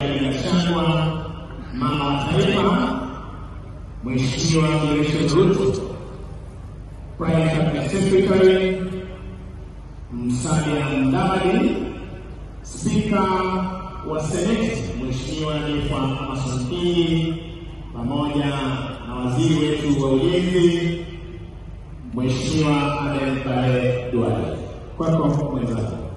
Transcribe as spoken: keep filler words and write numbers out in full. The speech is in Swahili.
Shangwa mama wa taifa Mheshimiwa Ruto, Private Secretary Musalia Mudavadi, Spika wa Senate Mheshimiwa Amason Kingi, pamoja na waziri wetu wa ulinzi Mheshimiwa Aden Duale. Kwako mwenzangu.